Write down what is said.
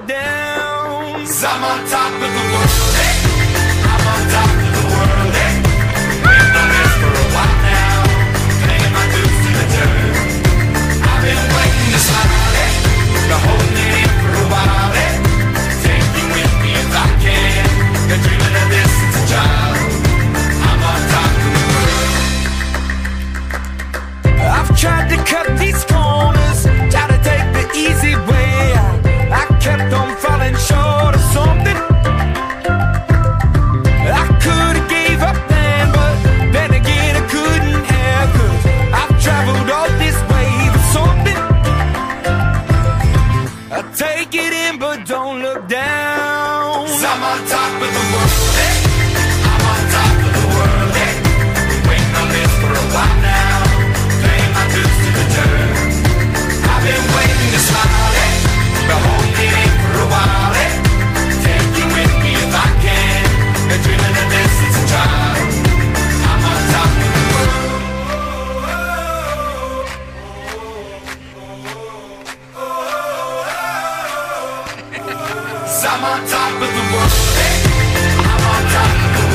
down. 'Cause I'm on top of the world, hey. I'm on top of the world, hey. Waiting on this for a while now, paying my dues to the dirt. I've been waiting to slide, hey. Been holding it in for a while, hey. Take me with me if I can. Been dreaming of this since a child. I'm on top of the world. I've tried to cut these corners, tried to take the easy way. I kept on falling short of something. I could've gave up then, but then again I couldn't have. 'Cause I've traveled all this way for something. I take it in but don't look down. 'Cause I'm on top of the world, hey. I'm on top of the world, hey. Been waiting on this for a while now, paying my dues to the dirt. I've been waiting to slide, hey. Been holding it in for a while, hey. Take you with me if I can. Been dreaming of this since a child. I'm on top of the world. 'Cause I'm on top of the world, hey. I'm on top of the world.